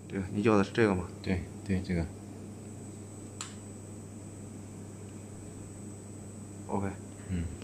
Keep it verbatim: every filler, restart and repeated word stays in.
对，你要的是这个吗？ 对对，这个。 OK。 嗯。